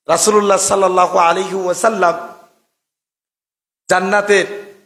রাসূলুল্লাহ সাল্লাল্লাহু আলাইহি ওয়াসাল্লাম জান্নাতের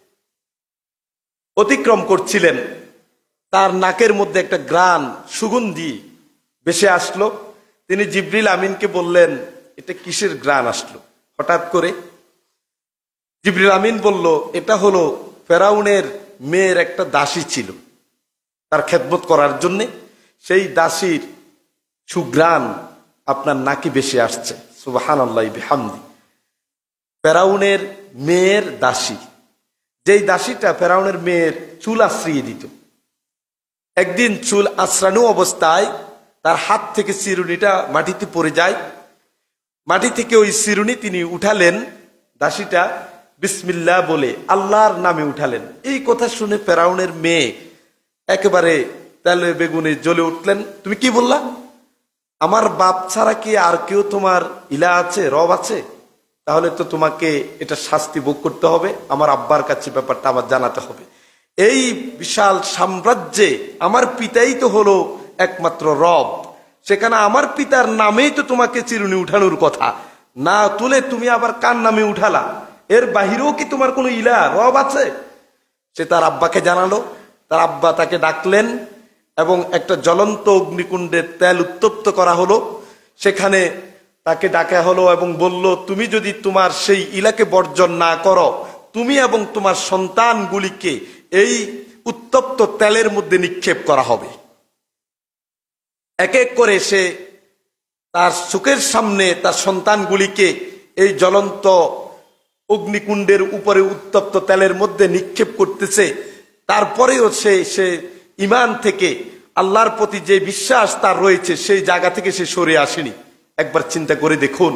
অতিক্রম করছিলেন, তার নাকের মধ্যে একটা ঘ্রাণ সুগন্ধি ভেসে আসলো। তিনি জিবরিল আমিনকে বললেন, এটা কিসের ঘ্রাণ আসলো হঠাৎ করে? জিবরিল আমিন বলল, এটা হলো ফেরাউনের মেয়ের একটা দাসী ছিল, তার খেদমত করার জন্য সেই দাসীর সুঘ্রাণ আপনার নাকি ভেসে আসছে। সুবহানাল্লাহি বিহামদি। ফেরাউনের মেয়ের দাসী, যেই দাসীটা ফেরাউনের মেয়ের চুল আশ্রিয়ে দিত। একদিন চুল আশ্রানো অবস্থায় তার হাত থেকে চিরুনিটা মাটিতে পড়ে যায়। মাটি থেকে ওই চিরুনি তিনি উঠালেন, দাসীটা বিসমিল্লাহ বলে আল্লাহর নামে উঠালেন। এই কথা শুনে ফেরাউনের মেয়ে একেবারে তেলে বেগুনে জ্বলে উঠলেন। তুমি কি বললা? আমার বাপ ছাড়া কি আর কেউ তোমার ইলা আছে, রব আছে? তাহলে তো তোমাকে এটা শাস্তি ভোগ করতে হবে, আমার আব্বার কাছে ব্যাপারটা আমার জানাতে হবে। এই বিশাল সাম্রাজ্যে আমার পিতাই তো হলো একমাত্র রব, সেখানে আমার পিতার নামেই তো তোমাকে চিরুনি উঠানোর কথা, না তুলে তুমি আবার কার নামে উঠালা? এর বাহিরেও কি তোমার কোনো ইলা, রব আছে? সে তার আব্বাকে জানালো। তার আব্বা তাকে ডাকলেন এবং একটা জ্বলন্ত অগ্নিকুণ্ডের তেল উত্তপ্ত করা হলো। সেখানে তাকে ডাকা হলো এবং বলল, তুমি যদি তোমার সেই ইলাকে বর্জন না করো, তুমি এবং তোমার সন্তানগুলিকে এই উত্তপ্ত তেলের মধ্যে নিক্ষেপ করা হবে। এক এক করে সে তার চোখের সামনে তার সন্তানগুলিকে এই জ্বলন্ত অগ্নিকুণ্ডের উপরে উত্তপ্ত তেলের মধ্যে নিক্ষেপ করতেছে। তারপরেও সে ঈমান থেকে, আল্লাহর প্রতি যে বিশ্বাস তার রয়েছে, সেই জায়গা থেকে সে সরে আসেনি। একবার চিন্তা করে দেখুন,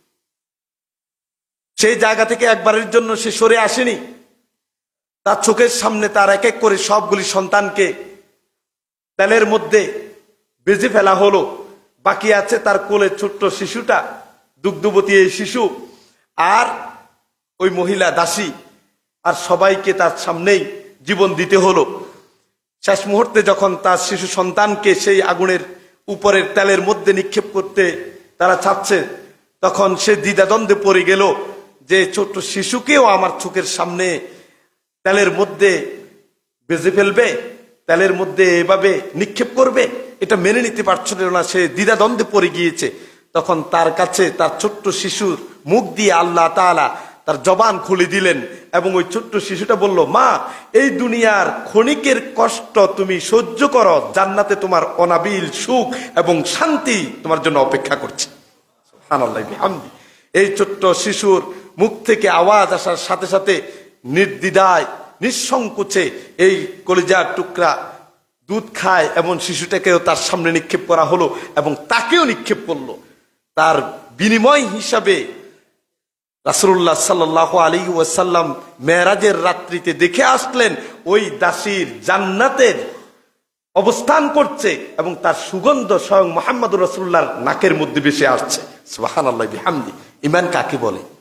সেই জায়গা থেকে একবারের জন্য সে সরে আসেনি। তার চোখের সামনে তার এক এক করে সবগুলি সন্তানকে তেলের মধ্যে বেজে ফেলা হলো। বাকি আছে তার কোলে ছোট্ট শিশুটা, দুগ্ধবতী এই শিশু, আর ওই মহিলা দাসী, আর সবাইকে তার সামনেই জীবন দিতে হলো। শেষ মুহূর্তে যখন তার শিশু সন্তানকে সেই আগুনের উপরের তেলের মধ্যে নিক্ষেপ করতে তারা চাচ্ছে, তখন সে দ্বিধাদ্বন্দ্বে পড়ে গেল যে ছোট্ট শিশুকেও আমার চোখের সামনে তেলের মধ্যে বেজে ফেলবে, তেলের মধ্যে এভাবে নিক্ষেপ করবে, এটা মেনে নিতে পারছিল না। সে দ্বিধাদ্বন্দ্বে পড়ে গিয়েছে। তখন তার কাছে তার ছোট্ট শিশুর মুখ দিয়ে আল্লাহ তাআলা তার জবান খুলে দিলেন এবং ওই ছোট্ট শিশুটা বলল, মা, এই দুনিয়ার ক্ষণিকের কষ্ট তুমি সহ্য করো, জান্নাতে তোমার অনাবিল সুখ এবং শান্তি তোমার জন্য অপেক্ষা করছে। সুবহানাল্লাহি বিহামদি। এই ছোট্ট শিশুর মুখ থেকে আওয়াজ আসার সাথে সাথে নির্দ্বিধায় নিঃসংকোচে এই কলিজার টুকরা দুধ খায় এমন শিশুটাকেও তার সামনে নিক্ষেপ করা হলো এবং তাকেও নিক্ষেপ করলো। তার বিনিময় হিসাবে রাসূলুল্লাহ সাল্লাল্লাহু আলাইহি ওয়াসাল্লাম মেরাজের রাত্রিতে দেখে আসলেন ওই দাসীর জান্নাতের অবস্থান করছে এবং তার সুগন্ধ স্বয়ং মুহাম্মদুর রাসূলুল্লাহর নাকের মধ্যে ভেসে আসছে। সুবহানাল্লাহি বিহামদি। ঈমান কাকে বলে?